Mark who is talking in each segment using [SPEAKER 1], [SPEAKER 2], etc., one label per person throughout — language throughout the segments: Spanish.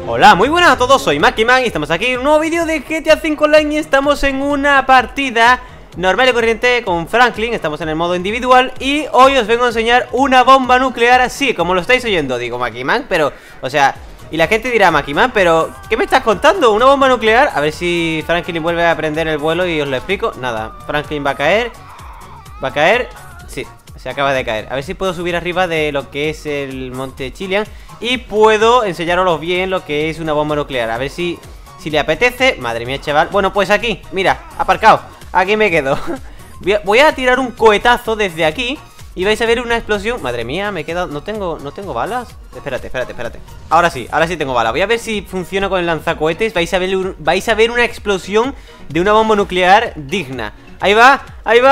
[SPEAKER 1] Hola, muy buenas a todos, soy Makiman y estamos aquí en un nuevo vídeo de GTA V Online. Y estamos en una partida normal y corriente con Franklin. Estamos en el modo individual y hoy os vengo a enseñar una bomba nuclear así, como lo estáis oyendo. Digo, Makiman, pero, o sea, y la gente dirá, Makiman, pero ¿qué me estás contando? ¿Una bomba nuclear? A ver si Franklin vuelve a aprender el vuelo y os lo explico. Nada, Franklin va a caer. ¿Va a caer? Sí, se acaba de caer. A ver si puedo subir arriba de lo que es el monte Chilian y puedo enseñaros bien lo que es una bomba nuclear. A ver si le apetece. Madre mía, chaval. Bueno, pues aquí, mira, aparcado. Aquí me quedo. Voy a tirar un cohetazo desde aquí y vais a ver una explosión. Madre mía, me he quedado... ¿No tengo balas? Espérate. Ahora sí tengo balas. Voy a ver si funciona con el lanzacohetes. Vais a ver una explosión de una bomba nuclear digna. Ahí va.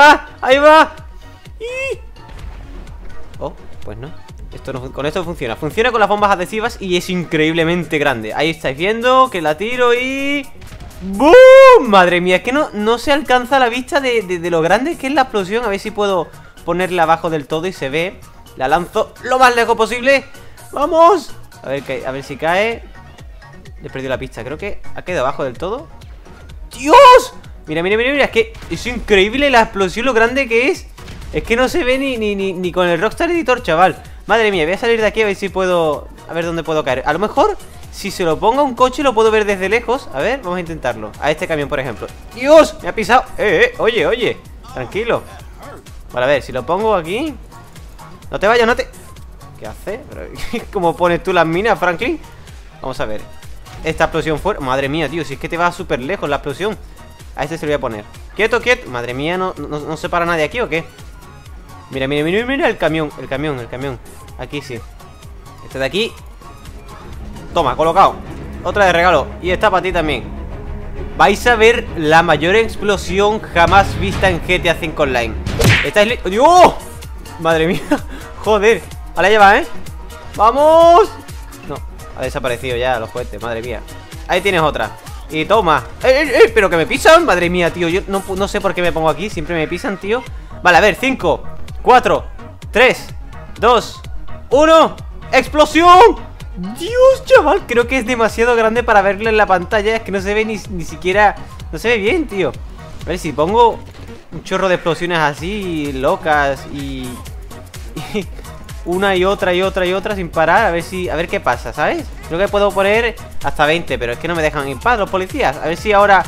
[SPEAKER 1] Oh, pues no. Con esto funciona. Funciona con las bombas adhesivas y es increíblemente grande. Ahí estáis viendo que la tiro y... ¡boom! Madre mía, es que no se alcanza la vista de lo grande que es la explosión. A ver si puedo ponerla abajo del todo y se ve. La lanzo lo más lejos posible. ¡Vamos! A ver si cae. Le he perdido la pista, creo que ha quedado abajo del todo. ¡Dios! Mira, es que es increíble la explosión, lo grande que es. Es que no se ve ni con el Rockstar Editor, chaval. Madre mía, voy a salir de aquí a ver si puedo... A ver dónde puedo caer. A lo mejor, si se lo pongo a un coche, lo puedo ver desde lejos. A ver, vamos a intentarlo. A este camión, por ejemplo. ¡Dios! Me ha pisado. Oye. Tranquilo. Vale, a ver, si lo pongo aquí... No te vayas, ¿Qué hace? ¿Cómo pones tú las minas, Franklin? Vamos a ver. Esta explosión fuera... Madre mía, tío, si es que te va súper lejos la explosión. A este se lo voy a poner. Quieto. Madre mía, ¿no se para nadie aquí o qué? Mira el camión. Aquí sí. Este de aquí. Toma, colocado. Otra de regalo. Y esta para ti también. Vais a ver la mayor explosión jamás vista en GTA V Online. ¿Estáis ¡Dios! Madre mía. Joder. Vale, ya va, ¿eh? ¡Vamos! No, ha desaparecido ya los cohetes, madre mía. Ahí tienes otra. Y toma. Pero que me pisan, madre mía, tío. Yo no sé por qué me pongo aquí. Siempre me pisan, tío. Vale, a ver, 5, 4, 3, 2, 1. ¡Explosión! Dios, chaval, creo que es demasiado grande para verlo en la pantalla. Es que no se ve ni siquiera... No se ve bien, tío. A ver si pongo un chorro de explosiones así, locas y una y otra sin parar. A ver qué pasa, ¿sabes? Creo que puedo poner hasta 20, pero es que no me dejan en paz los policías. A ver si ahora...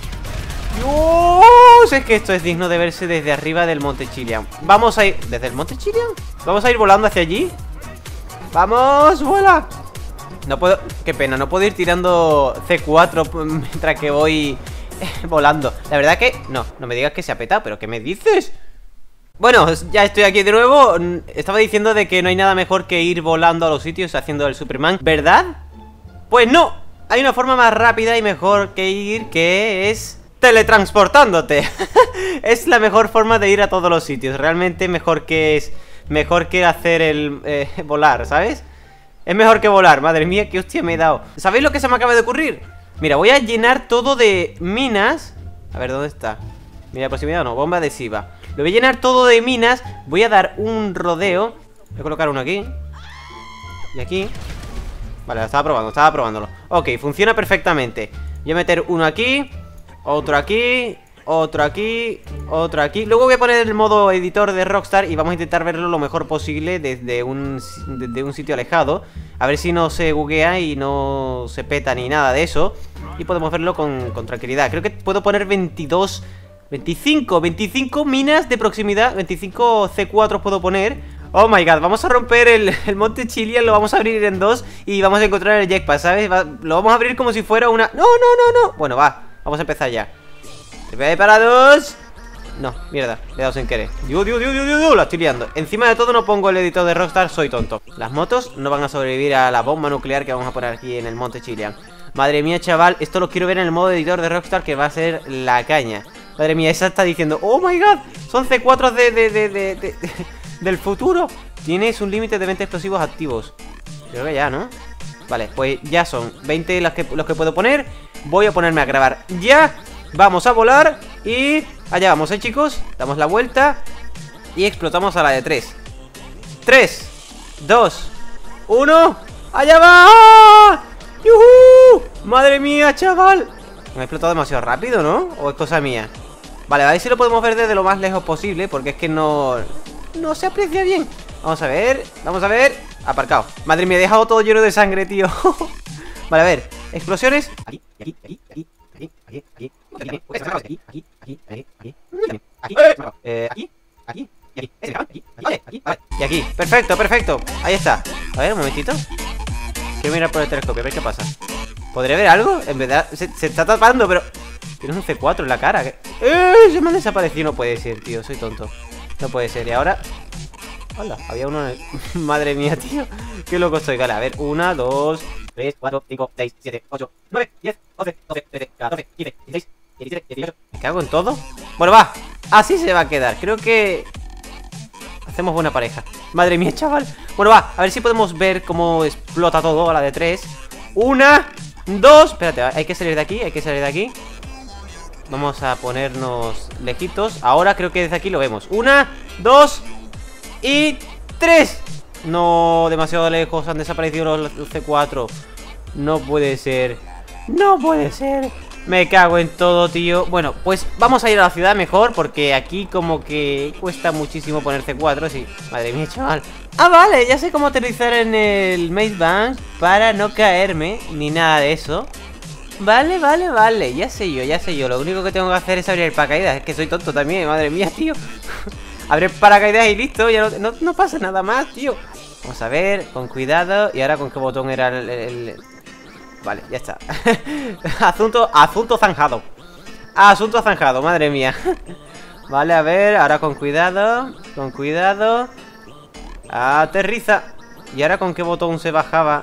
[SPEAKER 1] ¡Dios! Es que esto es digno de verse desde arriba del monte Chilian. Vamos a ir... ¿Desde el monte Chilian? Vamos a ir volando hacia allí. ¡Vamos! ¡Vuela! No puedo... Qué pena, no puedo ir tirando C4 mientras que voy volando. La verdad que... No me digas que se ha petado, pero ¿qué me dices? Bueno, ya estoy aquí de nuevo. Estaba diciendo de que no hay nada mejor que ir volando a los sitios haciendo el Superman, ¿verdad? Pues no. Hay una forma más rápida y mejor que ir, que es... teletransportándote. Es la mejor forma de ir a todos los sitios. Realmente mejor que hacer el volar, ¿sabes? Es mejor que volar, madre mía, qué hostia me he dado. ¿Sabéis lo que se me acaba de ocurrir? Mira, voy a llenar todo de minas. A ver, ¿dónde está? Mira, proximidad no, bomba adhesiva. Lo voy a llenar todo de minas. Voy a dar un rodeo. Voy a colocar uno aquí y aquí. Vale, estaba probándolo. Ok, funciona perfectamente. Voy a meter uno aquí, otro aquí, otro aquí, otro aquí. Luego voy a poner el modo editor de Rockstar y vamos a intentar verlo lo mejor posible desde un sitio alejado. A ver si no se buguea y no se peta ni nada de eso. Y podemos verlo con tranquilidad. Creo que puedo poner 25 minas de proximidad. 25 C4 puedo poner. Oh my god, vamos a romper el monte Chilian. Lo vamos a abrir en dos y vamos a encontrar el jetpack, ¿sabes? Lo vamos a abrir como si fuera una... No. Bueno, vamos a empezar ya. ¿Preparados? No, mierda, le he dado sin querer. Dios, la estoy liando. Encima de todo no pongo el editor de Rockstar, soy tonto. Las motos no van a sobrevivir a la bomba nuclear que vamos a poner aquí en el monte Chilian. Madre mía, chaval, esto lo quiero ver en el modo editor de Rockstar, que va a ser la caña. Madre mía, esa está diciendo, oh my god, son C4 del futuro. Tienes un límite de 20 explosivos activos. Creo que ya, ¿no? Vale, pues ya son 20 los que puedo poner. Voy a ponerme a grabar ya. Vamos a volar y allá vamos, chicos. Damos la vuelta y explotamos a la de 3. 3, 2, 1. ¡Allá va! ¡Yuhu! ¡Madre mía, chaval! Me ha explotado demasiado rápido, ¿no? ¿O es cosa mía? Vale, a ver si lo podemos ver desde lo más lejos posible, porque es que no se aprecia bien. Vamos a ver, vamos a ver. Aparcado. Madre mía, he dejado todo lleno de sangre, tío. Vale, a ver, explosiones. Aquí, aquí, aquí, aquí, aquí, aquí, aquí, aquí, aquí, aquí, aquí, aquí, aquí, y aquí, perfecto, perfecto. Ahí está. A ver, un momentito. Quiero mirar por el telescopio, a ver qué pasa. ¿Podría ver algo? En verdad, se está tapando, pero... Tienes un C4 en la cara. Se me han desaparecido. No puede ser, tío, soy tonto. No puede ser, y ahora... Hola, había uno en el... Madre mía, tío. Qué loco estoy, vale, a ver. 1, 2, 3, 4, 5, 6, 7, 8, 9, 10, 11, 12, 13, 14, 15, 16, 17, 18. ¿Me cago en todo? Bueno, va. Así se va a quedar. Creo que... Hacemos buena pareja. Madre mía, chaval. Bueno, va. A ver si podemos ver cómo explota todo a la de 3. 1, 2. Espérate, hay que salir de aquí. Hay que salir de aquí. Vamos a ponernos lejitos. Ahora creo que desde aquí lo vemos. 1, 2 y 3. No, demasiado lejos. Han desaparecido los C4. No puede ser. No puede ser. Me cago en todo, tío. Bueno, pues vamos a ir a la ciudad mejor, porque aquí como que cuesta muchísimo poner C4. Sí, madre mía, chaval. Ah, vale, ya sé cómo aterrizar en el Maze Bank para no caerme, ni nada de eso. Vale, vale, vale, ya sé yo, ya sé yo. Lo único que tengo que hacer es abrir el paracaídas. Es que soy tonto también, madre mía, tío. Abrir paracaídas y listo, ya no pasa nada más, tío. Vamos a ver, con cuidado. Y ahora con qué botón era el... Vale, ya está. Asunto zanjado. Asunto zanjado, madre mía. Vale, a ver, ahora con cuidado. Con cuidado. Aterriza. ¿Y ahora con qué botón se bajaba?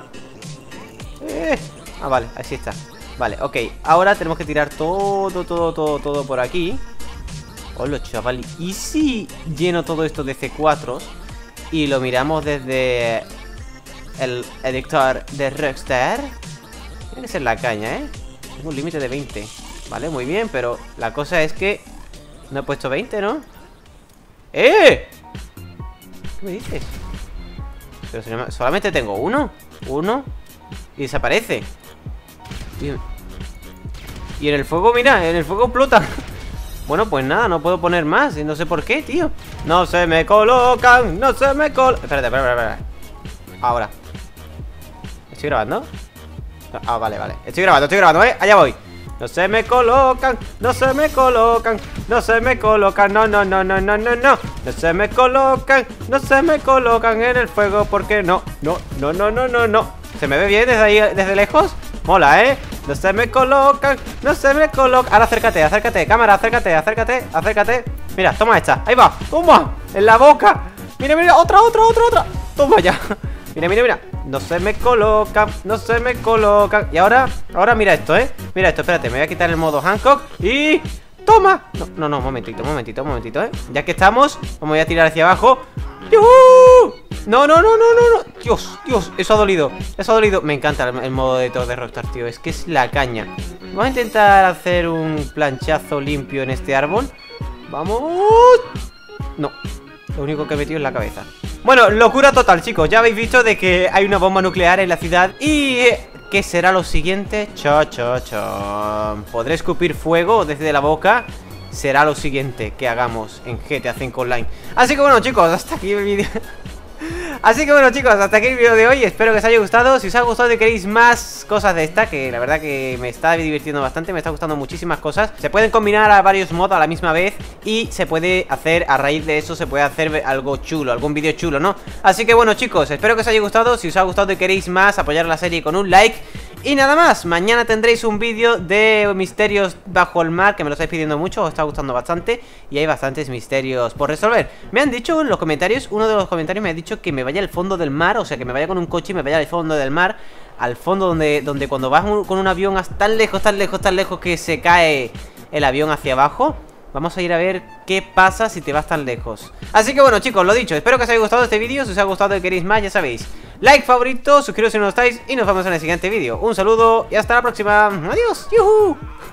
[SPEAKER 1] Ah, vale, así está. Vale, ok, ahora tenemos que tirar todo por aquí. Hola, chaval. ¿Y si lleno todo esto de C4 y lo miramos desde el editor de Rockstar? Tiene que ser la caña, ¿eh? Tengo un límite de 20. Vale, muy bien, pero la cosa es que no he puesto 20, ¿no? ¿Qué me dices? Pero solamente tengo uno y desaparece. Y en el fuego, mira, en el fuego explota. Bueno, pues nada, no puedo poner más. Y no sé por qué, tío. No se me colocan, no se me colocan. Espérate. Ahora. ¿Estoy grabando? Ah, vale. Estoy grabando, ¿eh? Allá voy. No se me colocan, no se me colocan, no se me colocan, no. No se me colocan, no se me colocan en el fuego porque no. ¿Se me ve bien desde ahí, desde lejos? Mola, ¿eh? No se me colocan, no se me colocan. Ahora acércate, cámara, acércate. Mira, toma esta, ahí va, toma, en la boca. Mira, otra. Toma ya. Mira. No se me colocan, no se me colocan. Y ahora mira esto, ¿eh? Mira esto, espérate, me voy a quitar el modo Hancock y... ¡Toma! No, momentito, ¿eh? Ya que estamos, vamos a tirar hacia abajo. ¡Yuhu! No. Dios, eso ha dolido. Me encanta el modo de todo de Rockstar, tío. Es que es la caña. Vamos a intentar hacer un planchazo limpio en este árbol. ¡Vamos! No, lo único que he metido es la cabeza. Bueno, locura total, chicos. Ya habéis visto de que hay una bomba nuclear en la ciudad. Y... ¿qué será lo siguiente? ¿Podré escupir fuego desde la boca? Será lo siguiente que hagamos en GTA V Online. Así que bueno, chicos, hasta aquí el vídeo. Hasta aquí el vídeo de hoy. Espero que os haya gustado. Si os ha gustado y queréis más cosas de esta, que la verdad que me está divirtiendo bastante, me está gustando muchísimas cosas. Se pueden combinar a varios mods a la misma vez y se puede hacer, a raíz de eso, se puede hacer algo chulo, algún vídeo chulo, ¿no? Así que bueno, chicos, espero que os haya gustado. Si os ha gustado y queréis más, apoyar la serie con un like. Y nada más, mañana tendréis un vídeo de misterios bajo el mar, que me lo estáis pidiendo mucho, os está gustando bastante. Y hay bastantes misterios por resolver. Me han dicho en los comentarios, uno de los comentarios me ha dicho que me vaya al fondo del mar. O sea, que me vaya con un coche y me vaya al fondo del mar. Al fondo donde cuando vas con un avión hasta tan lejos que se cae el avión hacia abajo. Vamos a ir a ver qué pasa si te vas tan lejos. Así que bueno, chicos, lo dicho, espero que os haya gustado este vídeo. Si os ha gustado y queréis más, ya sabéis, like, favorito, suscribiros si no lo estáis. Y nos vemos en el siguiente vídeo. Un saludo y hasta la próxima. Adiós. ¡Yuhu!